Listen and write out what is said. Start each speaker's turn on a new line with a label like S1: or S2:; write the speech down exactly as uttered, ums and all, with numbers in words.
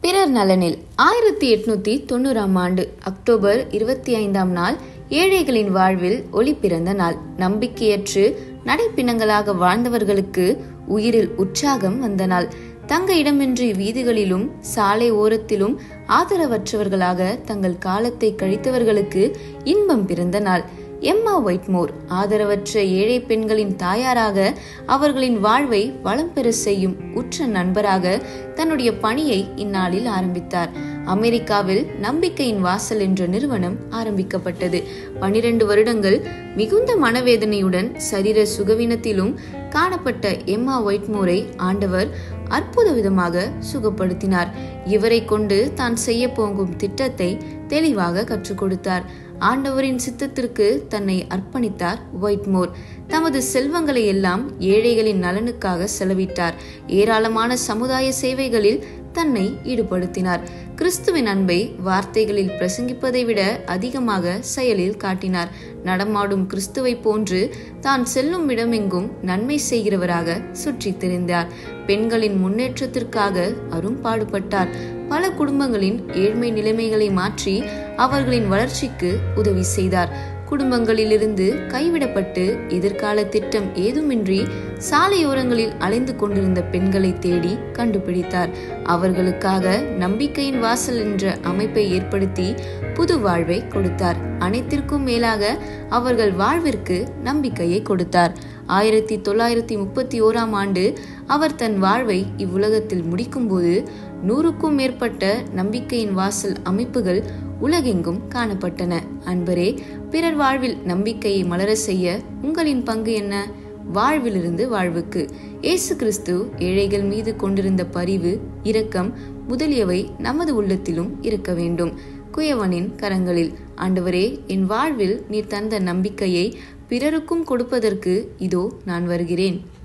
S1: பிறர் நலனில் ஆயிரத்தி எட்நூத்தி தொண்ணூறாம் ஆண்டு அக்டோபர் இருபத்தி ஐந்தாம் நாள் ஏழைகளின் வாழ்வில் ஒளி பிறந்த நாள். நம்பிக்கையற்று நடைப்பிணங்களாக வாழ்ந்தவர்களுக்கு உயிரில் உற்சாகம் வந்த நாள். தங்க இடமின்றி வீதிகளிலும் சாலை ஓரத்திலும் ஆதரவற்றவர்களாக தங்கள் காலத்தை கழித்தவர்களுக்கு இன்பம் பிறந்த நாள். எம்மா ஒயிட்மோர் ஆதரவற்ற ஏழை பெண்களின் தாயாராக அவர்களின் வாழ்வை வளம் பெற செய்யும் உற்ற நண்பராக தன்னுடைய பணியை இந்நாளில் ஆரம்பித்தார். அமெரிக்காவில் நம்பிக்கையின் வாசல் என்ற நிறுவனம் ஆரம்பிக்கப்பட்டது. பனிரெண்டு வருடங்கள் மிகுந்த மனவேதனையுடன் சரீர சுகவீனத்திலும் காணப்பட்ட எம்மா ஒயிட்மோரை ஆண்டவர் அற்புத விதமாக சுகப்படுத்தினார். இவரை கொண்டு தான் செய்ய போகும் திட்டத்தை தெளிவாக கற்றுக் கொடுத்தார். ஆண்டவரின் சித்தத்திற்கு தன்னை அர்ப்பணித்தார் ஒயிட்மோர். தமது செல்வங்களை எல்லாம் ஏழைகளின் நலனுக்காக செலவிட்டார். ஏராளமான சமுதாய சேவைகளில் தன்னை ஈடுபடுத்தினார். கிறிஸ்துவின் அன்பை வார்த்தைகளில் பிரசங்கிப்பதை விட அதிகமாக செயலில் காட்டினார். நடமாடும் கிறிஸ்துவை போன்று தான் செல்லும் இடமெங்கும் நன்மை செய்கிறவராக சுற்றி திரிந்தார். பெண்களின் முன்னேற்றத்திற்காக அரும்பாடுபட்டார். பல குடும்பங்களின் ஏழ்மை நிலைமைகளை மாற்றி அவர்களின் வளர்ச்சிக்கு உதவி செய்தார். குடும்பங்களிலிருந்து கைவிடப்பட்டு எதிர்கால திட்டம் ஏதுமின்றி சாலையோரங்களில் அலைந்து கொண்டிருந்த பெண்களை தேடி கண்டுபிடித்தார். அவர்களுக்காக நம்பிக்கையின் வாசல் என்ற அமைப்பை ஏற்படுத்தி புது வாழ்வை கொடுத்தார். அனைத்திற்கும் மேலாக அவர்கள் வாழ்விற்கு நம்பிக்கையை கொடுத்தார். ஆயிரத்தி தொள்ளாயிரத்தி முப்பத்தி ஓராம் ஆண்டு அவர் தன் வாழ்வை இவ்வுலகத்தில் முடிக்கும் போது நூறுக்கும் மேற்பட்ட நம்பிக்கையின் வாசல் அமைப்புகள் உலகெங்கும் காணப்பட்டன. அன்பரே, பிறர் வாழ்வில் நம்பிக்கையை மலர செய்ய உங்களின் பங்கு என்ன? வாழ்விலிருந்து வாழ்வுக்கு இயேசு கிறிஸ்து ஏழைகள் மீது கொண்டிருந்த பரிவு, இரக்கம் முதலியவை நமது உள்ளத்திலும் இருக்க வேண்டும். குயவனின் கரங்களில். ஆண்டவரே, என் வாழ்வில் நீர் தந்த நம்பிக்கையை பிறருக்கும் கொடுப்பதற்கு இதோ நான் வருகிறேன்.